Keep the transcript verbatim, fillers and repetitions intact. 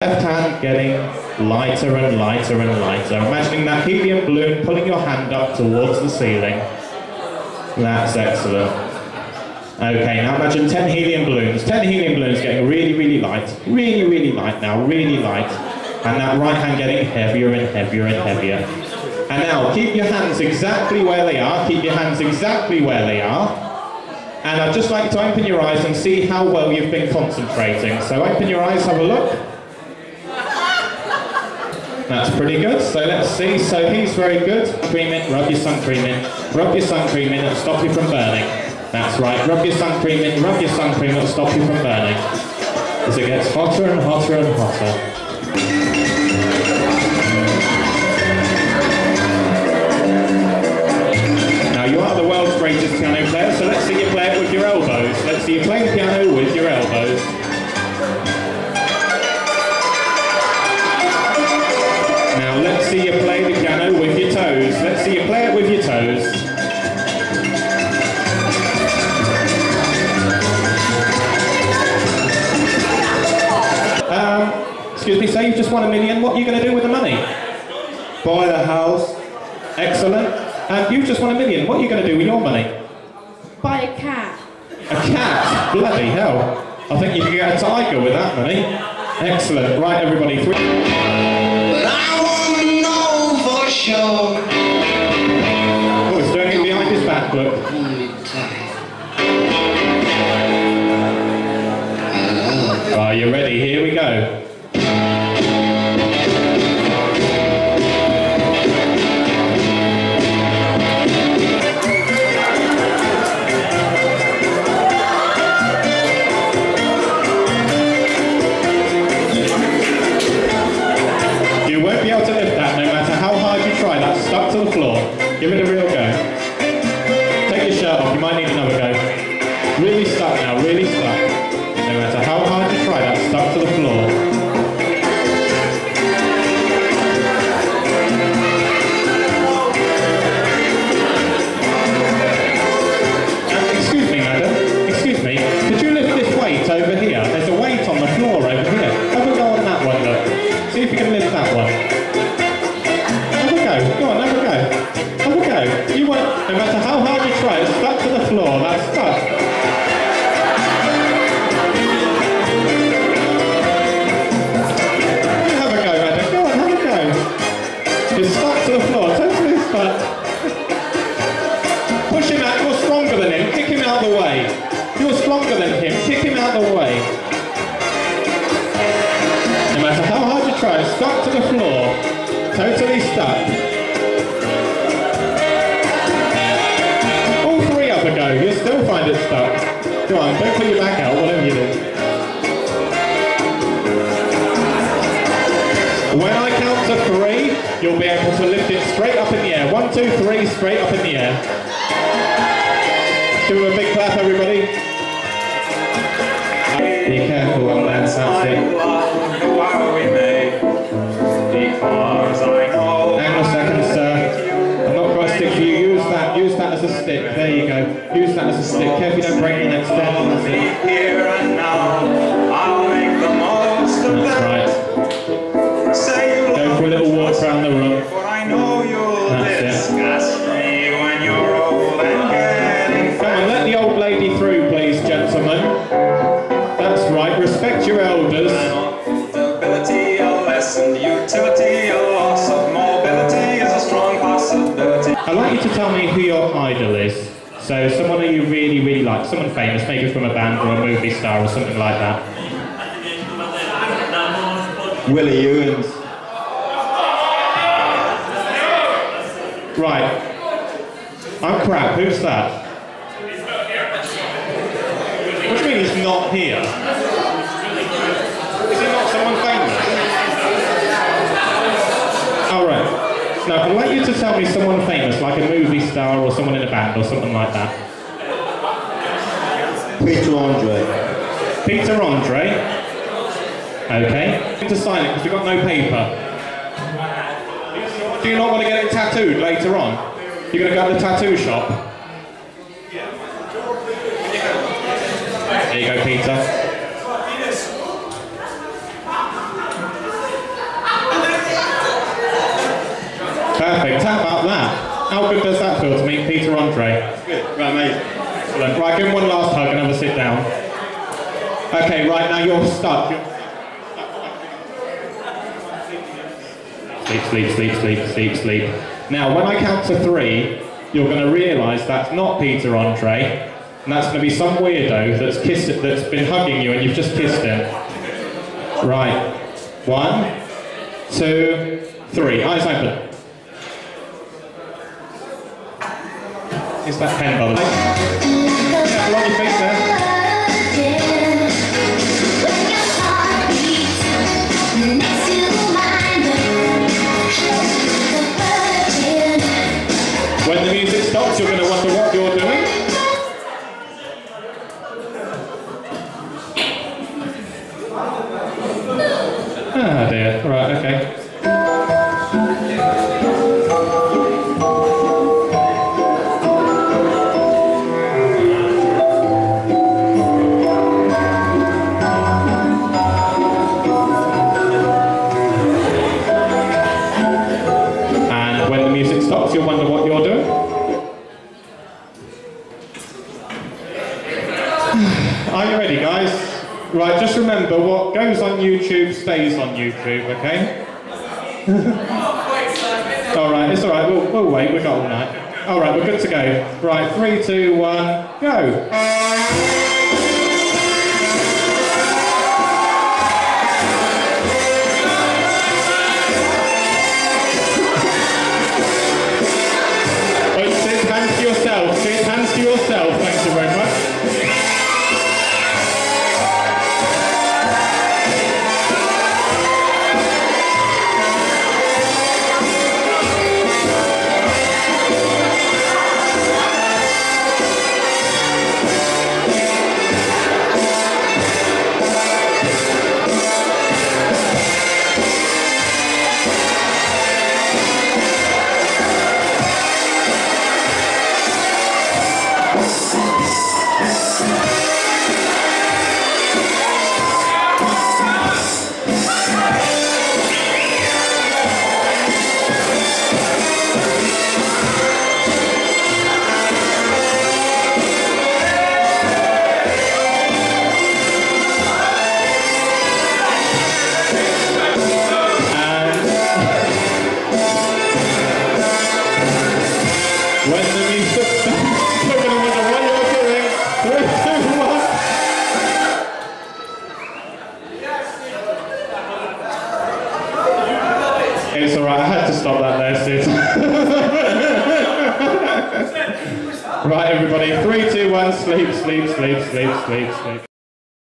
Left hand getting lighter and lighter and lighter. Imagining that helium balloon pulling your hand up towards the ceiling. That's excellent. Okay, now imagine ten helium balloons. ten helium balloons getting really, really light. Really, really light now, really light. And that right hand getting heavier and heavier and heavier. And now, keep your hands exactly where they are. Keep your hands exactly where they are. And I'd just like you to open your eyes and see how well you've been concentrating. So open your eyes, have a look. That's pretty good. So let's see. So he's very good. Cream in, rub your sun cream in. Rub your sun cream in, it'll stop you from burning. That's right. Rub your sun cream in, rub your sun cream, it'll stop you from burning. As it gets hotter and hotter and hotter. Now you are the world's greatest piano player, so let's see you play it with your elbows. Let's see you play the piano with your elbows. Now let's see you play the piano with your toes. Let's see you play it with your toes. Um, excuse me, say you've just won a million. What are you going to do with the money? Buy a house. Excellent. Um, you've just won a million. What are you going to do with your money? Buy a cat. A cat? Bloody hell. I think you can get a tiger with that money. Excellent. Right, everybody. Three. But I want to know for sure. Oh, he's doing it behind his back, look. Hold me tight. Are you ready? Here we go. You won't be able to lift that no matter how hard you try. That's stuck to the floor. Give it a real go. Take your shirt off. You might need another go. Really stuck now. Really stuck. No matter how hard you try, that's stuck to the floor. Um, excuse me, madam. Excuse me. Could you lift this weight over here? There's a weight on the floor over here. Have a go on that one, look. See if you can lift that one. Have a go. Go on, have a go. Have a go. You won't, no matter how hard you try, it's stuck to the floor. That's stuck. It's stuck to the floor, totally stuck. Push him out, you're stronger than him, kick him out of the way. You're stronger than him, kick him out of the way. No matter how hard you try, it's stuck to the floor. Totally stuck. All three have a go, you'll still find it stuck. Go on, don't put your back out, whatever you do. When I count to three, you'll be able to lift it straight up in the air. One, two, three, straight up in the air. Give him a big clap, everybody. Be careful on that, that's it. Hang on a second, sir. I've not got a stick for you. Use that, use that as a stick. There you go. Use that as a stick. Careful you don't break the next step. That's it. That's right. Go for a little walk around the room. That's it. Come on, let the old lady through, please, gentlemen. That's right, respect your elders. I'd like you to tell me who your idol is. So someone who you really, really like, someone famous, maybe from a band or a movie star or something like that. Willie Ewens. Right. I'm crap. Who's that? What do you mean he's not here? Is he not someone famous? Oh, right. No, I'd like you to tell me someone famous, like a movie star or someone in a band or something like that. Peter Andre. Peter Andre? Okay. Need to sign it because we've got no paper. Do you not want to get it tattooed later on? You're going to go to the tattoo shop? There you go, Peter. Perfect. How about that? How good does that feel to meet Peter Andre? Good. Right, mate. Excellent. Right, give him one last hug and have a sit down. Okay, right, now you're stuck. You're... Sleep, sleep, sleep, sleep, sleep, sleep. Now, when I count to three, you're going to realise that's not Peter Andre, and that's going to be some weirdo that's kissed it, that's been hugging you, and you've just kissed him. Right. One, two, three. Eyes open. Is that pen, by the way? Yeah, on your feet there. When the music stops, you're going to wonder what you're doing. Ah dear. Right, okay. And when the music stops, you'll wonder what you're doing. Are you ready, guys? Right, just remember, what goes on YouTube stays on YouTube, okay? Alright, it's alright, we'll, we'll wait, we've got all night. Alright, we're good to go. Right, three, two, one, go! Sit hands to yourself, sit hands to yourself, thank you very much. When the music stops, you're going to wonder what you're doing. Three, two, one. It's alright, I had to stop that there, Sid. Right, everybody. Three, two, one. Sleep, sleep, sleep, sleep, sleep, sleep.